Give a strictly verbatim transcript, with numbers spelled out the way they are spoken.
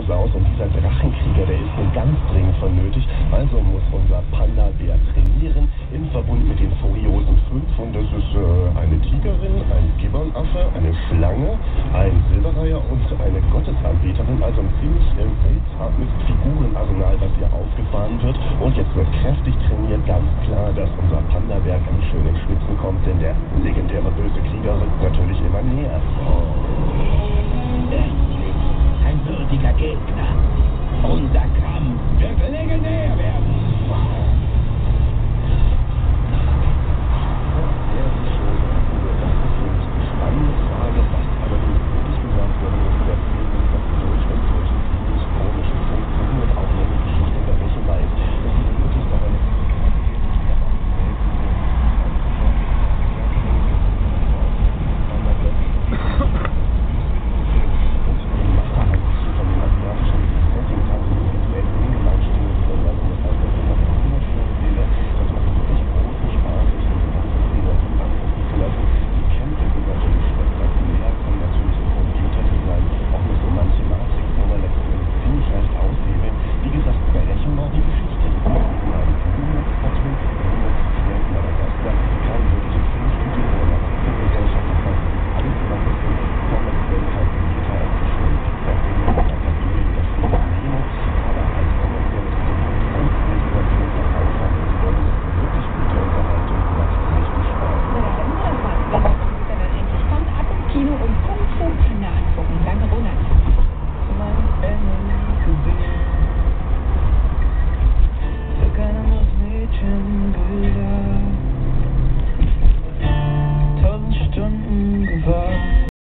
Dinosaurs und dieser Drachenkrieger, der ist nun ganz dringend vonnötigt. Also muss unser Panda-Bär trainieren, in Verbund mit den furiosen fünf. Und das ist äh, eine Tigerin, ein Gibbonaffe, eine Schlange, ein Silberreiher und eine Gottesanbeterin. Also ein ziemlich äh, seltsames Figurenarsenal, was hier aufgefahren wird. Und jetzt wird kräftig trainiert. Ganz klar, dass unser Panda-Bär ganz schön in Schwitzen kommt, denn der legendäre böse Krieger rückt natürlich immer näher. Endlich ein würdiger Gegner.